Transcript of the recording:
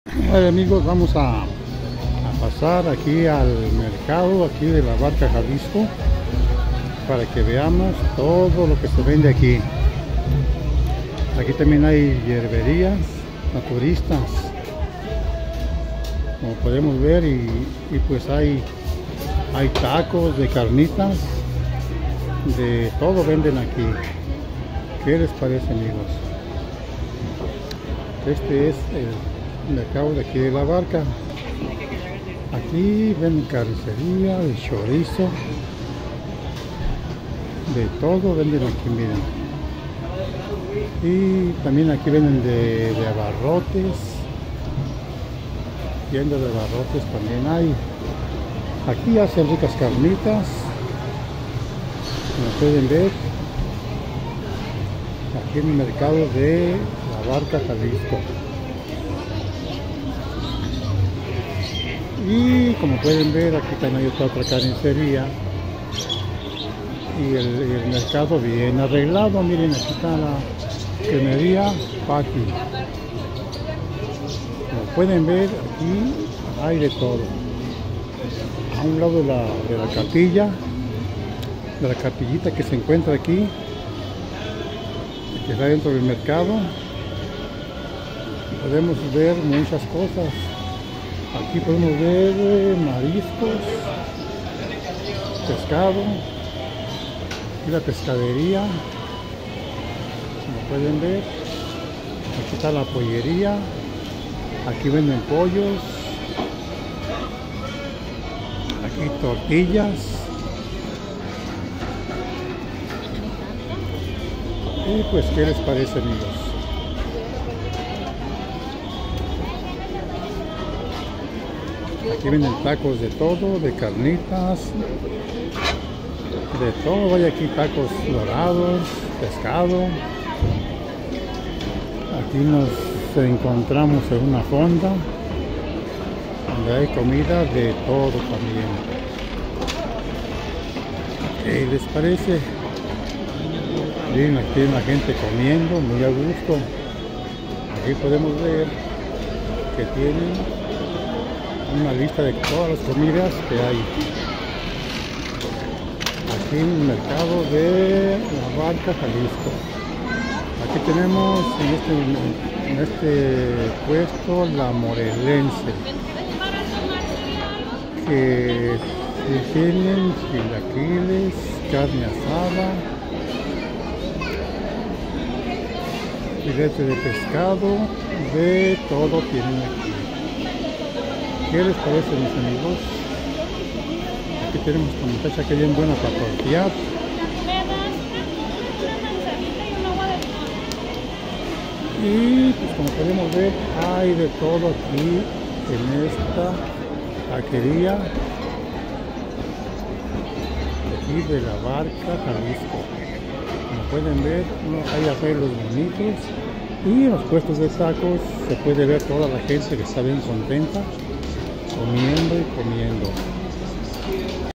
Bueno, amigos, vamos a pasar aquí al mercado aquí de la Barca, Jalisco, para que veamos todo lo que se vende aquí. Aquí también hay hierberías naturistas, como podemos ver, y pues hay tacos de carnitas, de todo venden aquí. ¿Qué les parece, amigos? Este es el mercado de aquí de la Barca. Aquí venden carnicería, de chorizo, de todo venden aquí, miren. Y también aquí venden de abarrotes, tienda de abarrotes también hay. Aquí hacen ricas carnitas, como pueden ver, aquí en el mercado de la Barca, Jalisco. Y como pueden ver, aquí también hay otra carnicería. Y el mercado bien arreglado. Miren, aquí está la cremería Paqui. Como pueden ver, aquí hay de todo. A un lado de la capilla, de la capillita que se encuentra aquí, que está dentro del mercado, podemos ver muchas cosas. Aquí podemos ver mariscos, pescado, aquí la pescadería, como pueden ver. Aquí está la pollería, aquí venden pollos, aquí tortillas. Y pues, ¿qué les parece, amigos? Aquí venden tacos de todo, de carnitas, de todo. Hay aquí tacos dorados, pescado. Aquí nos encontramos en una fonda donde hay comida de todo también. ¿Qué les parece? Bien, aquí hay una gente comiendo muy a gusto. Aquí podemos ver que tienen una lista de todas las comidas que hay aquí en el mercado de la Barca, Jalisco. Aquí tenemos en este puesto la morelense, que tienen chilaquiles, carne asada, filete de pescado, de todo tienen aquí. ¿Qué les parece, mis amigos? Aquí tenemos una muchacha que es bien buena para tortear. Y pues, como podemos ver, hay de todo aquí en esta taquería aquí de la Barca, Jalisco. Como pueden ver, hay arreglos bonitos, y en los puestos de tacos se puede ver toda la gente que está bien contenta, comiendo y comiendo.